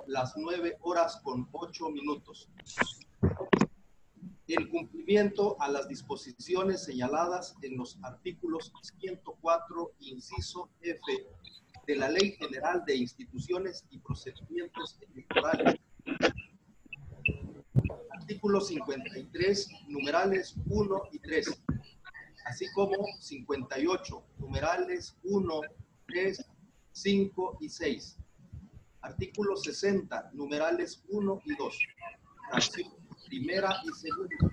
las 9:08. El cumplimiento a las disposiciones señaladas en los artículos 104, inciso F, de la Ley General de Instituciones y Procedimientos Electorales. Artículos 53, numerales 1 y 3, así como 58, numerales 1, 3, 5 y 6. Artículo 60, numerales 1 y 2, fracción primera y segunda.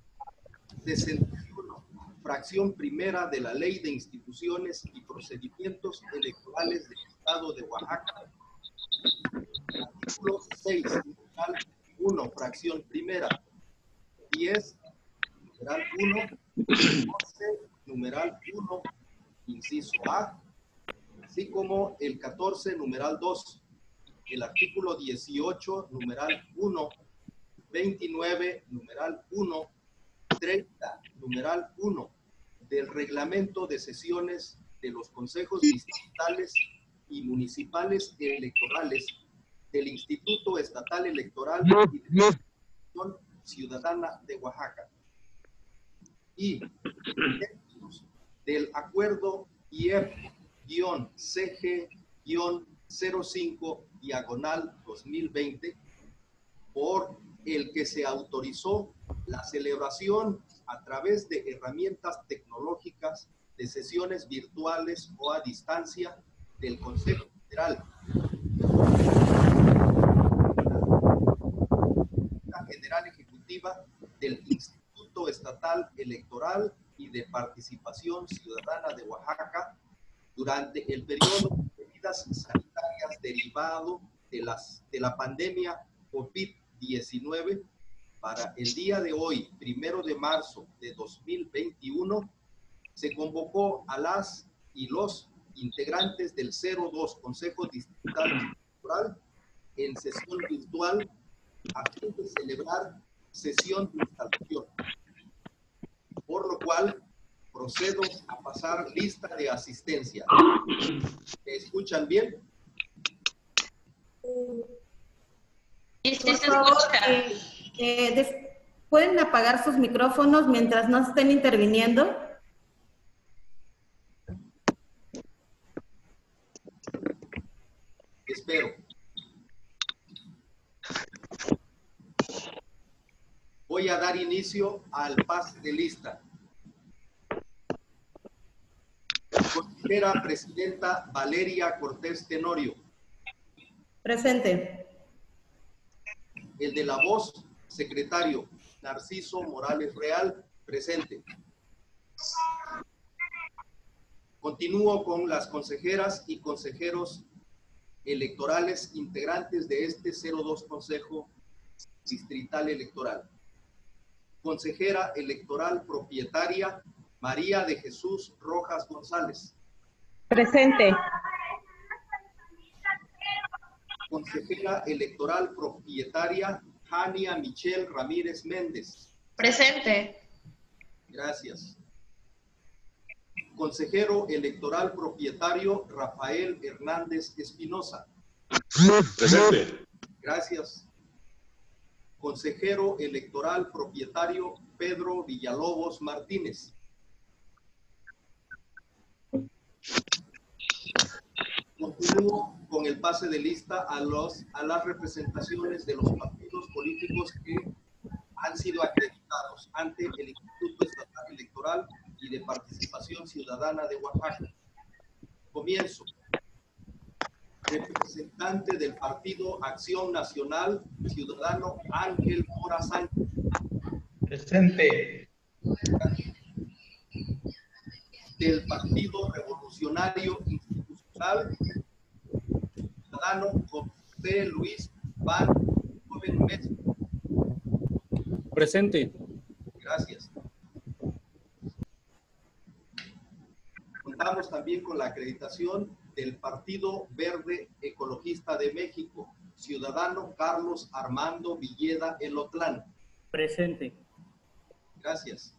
61, fracción primera de la Ley de Instituciones y Procedimientos Electorales del Estado de Oaxaca. Artículo 6, numeral 1, fracción primera. 10, numeral 1, 11, numeral 1, inciso A, así como el 14, numeral 2, el artículo 18, numeral 1, 29, numeral 1, 30, numeral 1, del reglamento de sesiones de los consejos distritales y municipales electorales del Instituto Estatal Electoral y de Participación Ciudadana de Oaxaca. Y del acuerdo IEP-CG-05-2020 por el que se autorizó la celebración a través de herramientas tecnológicas de sesiones virtuales o a distancia del Consejo Federal, la General Ejecutiva del Instituto Estatal Electoral y de Participación Ciudadana de Oaxaca durante el periodo de medidas sanitarias derivado de la pandemia COVID-19 para el día de hoy, 1 de marzo de 2021, se convocó a las y los integrantes del 02 Consejo Distrital Electoral en sesión virtual a fin de celebrar sesión de instalación, por lo cual procedo a pasar lista de asistencia. ¿Me escuchan bien? Por favor, ¿pueden apagar sus micrófonos mientras no estén interviniendo? Espero. Voy a dar inicio al pase de lista. Consejera Presidenta Valeria Cortés Tenorio. Presente. El de la voz, secretario Narciso Morales Real, presente. Continúo con las consejeras y consejeros electorales integrantes de este 02 Consejo Distrital Electoral. Consejera electoral propietaria María de Jesús Rojas González. Presente. Consejera electoral propietaria Jania Michelle Ramírez Méndez. Presente. Gracias. Consejero electoral propietario Rafael Hernández Espinosa. Presente. Gracias. Consejero electoral propietario Pedro Villalobos Martínez. Continúo con el pase de lista a las representaciones de los partidos políticos que han sido acreditados ante el Instituto Estatal Electoral y de Participación Ciudadana de Oaxaca. Comienzo. Representante del Partido Acción Nacional Ciudadano Ángel Mora Sánchez. Presente. Del Partido Revolucionario Institucional Ciudadano José Luis Van Joven Mesco. Presente. Gracias. Contamos también con la acreditación del Partido Verde Ecologista de México, ciudadano Carlos Armando Villeda Elotlán. Presente. Gracias.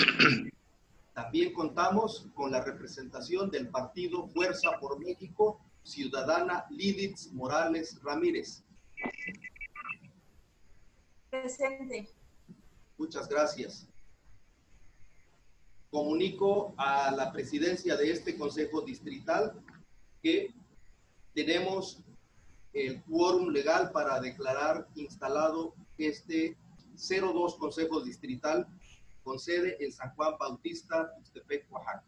También contamos con la representación del Partido Fuerza por México, ciudadana Liditz Morales Ramírez. Presente. Muchas gracias. Comunico a la presidencia de este Consejo Distrital que tenemos el quórum legal para declarar instalado este 02 Consejo Distrital con sede en San Juan Bautista, Tuxtepec, Oaxaca.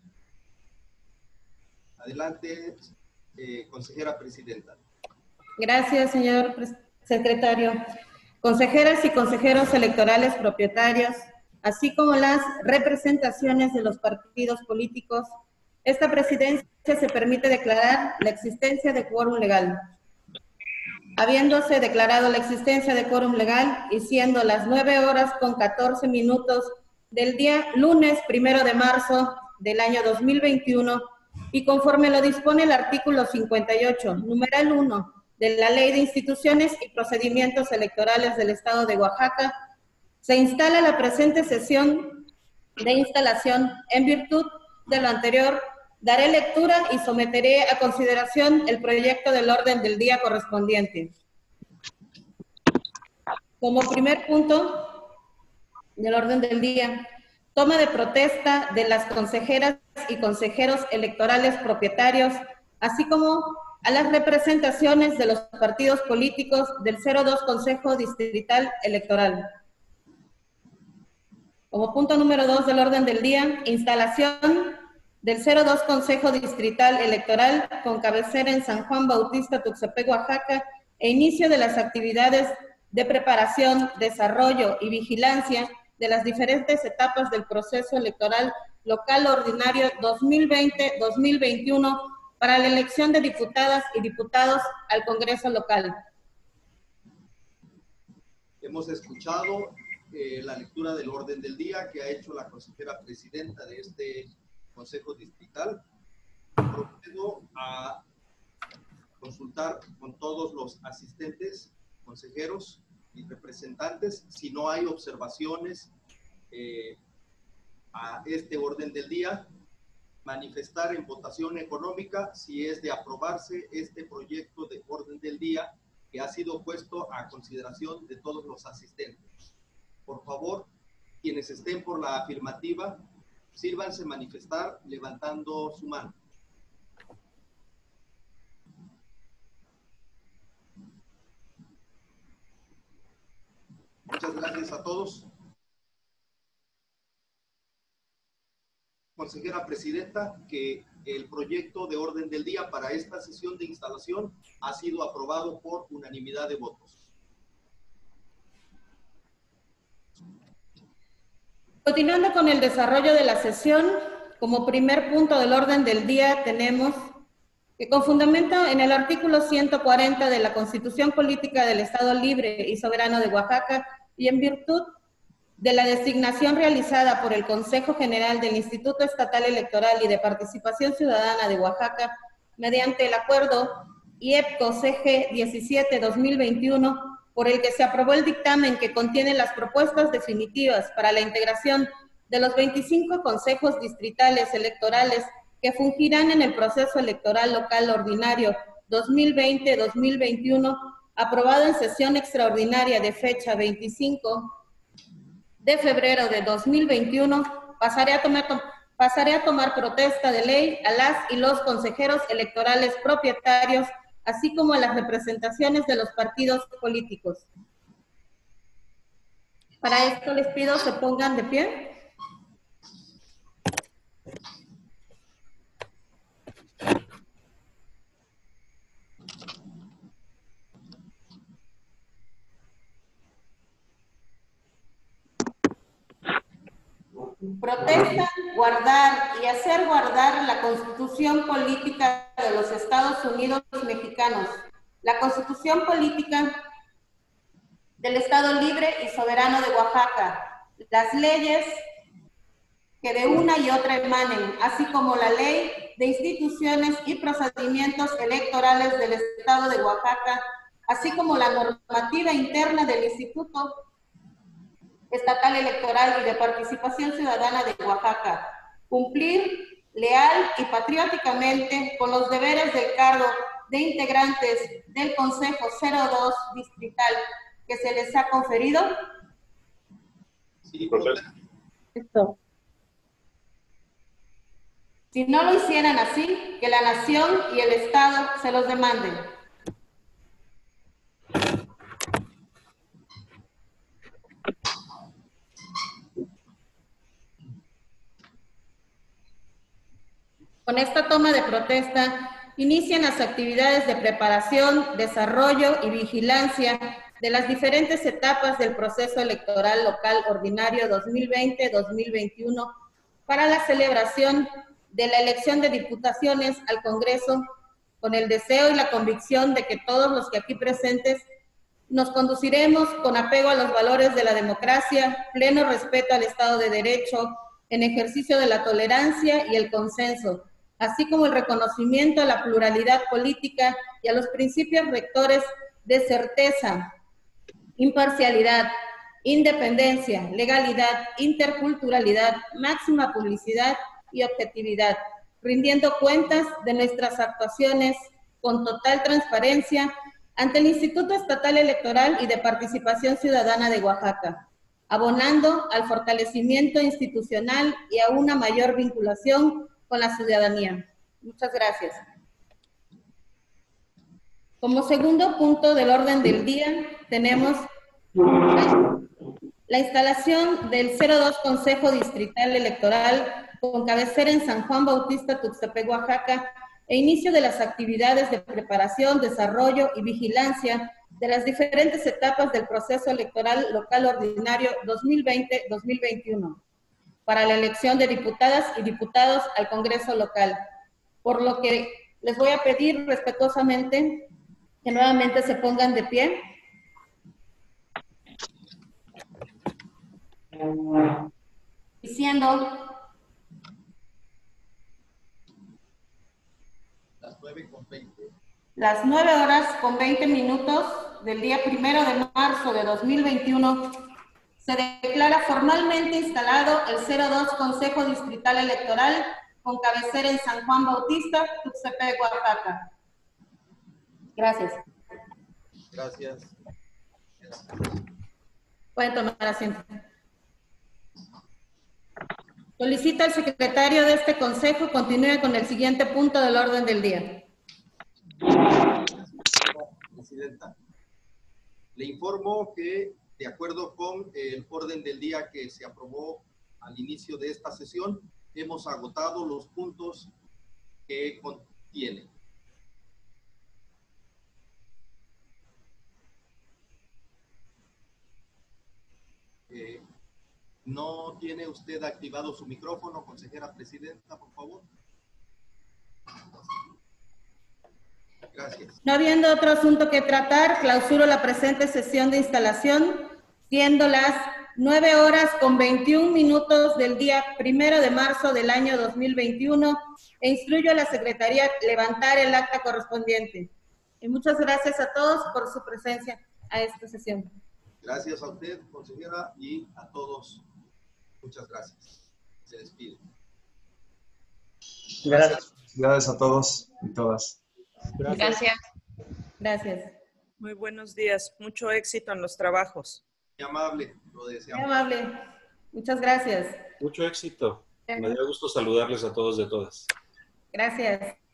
Adelante, consejera presidenta. Gracias, señor secretario. Consejeras y consejeros electorales propietarios, así como las representaciones de los partidos políticos, esta presidencia se permite declarar la existencia de quórum legal. Habiéndose declarado la existencia de quórum legal y siendo las 9:14 del día lunes 1 de marzo del año 2021 y conforme lo dispone el artículo 58, numeral 1 de la Ley de Instituciones y Procedimientos Electorales del Estado de Oaxaca, se instala la presente sesión de instalación. En virtud de lo anterior, daré lectura y someteré a consideración el proyecto del orden del día correspondiente. Como primer punto del orden del día, toma de protesta de las consejeras y consejeros electorales propietarios, así como a las representaciones de los partidos políticos del 02 Consejo Distrital Electoral. Como punto número 2 del orden del día, instalación del 02 Consejo Distrital Electoral con cabecera en San Juan Bautista, Tuxtepec, Oaxaca, e inicio de las actividades de preparación, desarrollo y vigilancia de las diferentes etapas del proceso electoral local ordinario 2020-2021 para la elección de diputadas y diputados al Congreso local. Hemos escuchado la lectura del orden del día que ha hecho la consejera presidenta de este Consejo Distrital. Procedo a consultar con todos los asistentes, consejeros y representantes si no hay observaciones a este orden del día. Manifestar en votación económica si es de aprobarse este proyecto de orden del día que ha sido puesto a consideración de todos los asistentes. Por favor, quienes estén por la afirmativa, sírvanse manifestar levantando su mano. Muchas gracias a todos. Consejera presidenta, que el proyecto de orden del día para esta sesión de instalación ha sido aprobado por unanimidad de votos. Continuando con el desarrollo de la sesión, como primer punto del orden del día tenemos que con fundamento en el artículo 140 de la Constitución Política del Estado Libre y Soberano de Oaxaca y en virtud de la designación realizada por el Consejo General del Instituto Estatal Electoral y de Participación Ciudadana de Oaxaca, mediante el acuerdo IEPCO-CG 17-2021, por el que se aprobó el dictamen que contiene las propuestas definitivas para la integración de los 25 consejos distritales electorales que fungirán en el proceso electoral local ordinario 2020-2021, aprobado en sesión extraordinaria de fecha 25 de febrero de 2021, pasaré a tomar protesta de ley a las y los consejeros electorales propietarios, así como a las representaciones de los partidos políticos. Para esto les pido se pongan de pie. Protestan guardar y hacer guardar la Constitución Política de los Estados Unidos Mexicanos, la Constitución Política del Estado Libre y Soberano de Oaxaca, las leyes que de una y otra emanen, así como la Ley de Instituciones y Procedimientos Electorales del Estado de Oaxaca, así como la normativa interna del Instituto Estatal Electoral y de Participación Ciudadana de Oaxaca, cumplir leal y patrióticamente con los deberes del cargo de integrantes del Consejo 02 Distrital que se les ha conferido? Sí, Esto. Si no lo hicieran así, que la nación y el Estado se los demanden. Con esta toma de protesta, inician las actividades de preparación, desarrollo y vigilancia de las diferentes etapas del proceso electoral local ordinario 2020-2021 para la celebración de la elección de diputaciones al Congreso, con el deseo y la convicción de que todos los que aquí presentes nos conduciremos con apego a los valores de la democracia, pleno respeto al Estado de Derecho, en ejercicio de la tolerancia y el consenso, así como el reconocimiento a la pluralidad política y a los principios rectores de certeza, imparcialidad, independencia, legalidad, interculturalidad, máxima publicidad y objetividad, rindiendo cuentas de nuestras actuaciones con total transparencia ante el Instituto Estatal Electoral y de Participación Ciudadana de Oaxaca, abonando al fortalecimiento institucional y a una mayor vinculación con la ciudadanía. Muchas gracias. Como segundo punto del orden del día, tenemos la instalación del 02 Consejo Distrital Electoral con cabecera en San Juan Bautista, Tuxtepec, Oaxaca, e inicio de las actividades de preparación, desarrollo y vigilancia de las diferentes etapas del proceso electoral local ordinario 2020-2021 para la elección de diputadas y diputados al Congreso local. Por lo que les voy a pedir respetuosamente que nuevamente se pongan de pie. Diciendo las 9:20 del día 1 de marzo de 2021, se declara formalmente instalado el 02 Consejo Distrital Electoral con cabecera en San Juan Bautista, Tuxtepec, Oaxaca. Gracias. Gracias. Pueden tomar asiento. Solicito al secretario de este consejo continúe con el siguiente punto del orden del día. Presidenta, le informo que, de acuerdo con el orden del día que se aprobó al inicio de esta sesión, hemos agotado los puntos que contiene. ¿No tiene usted activado su micrófono, consejera presidenta, por favor? Gracias. No habiendo otro asunto que tratar, clausuro la presente sesión de instalación, siendo las 9:21 del día 1 de marzo del año 2021, e instruyo a la Secretaría a levantar el acta correspondiente. Y muchas gracias a todos por su presencia a esta sesión. Gracias a usted, consejera, y a todos. Muchas gracias. Se despide. Gracias. Gracias a todos y todas. Gracias. Gracias. Muy buenos días. Mucho éxito en los trabajos. Muy amable, lo Muy deseamos. amable. Muchas gracias. Mucho éxito. Me dio gusto saludarles a todos y a todas. Gracias.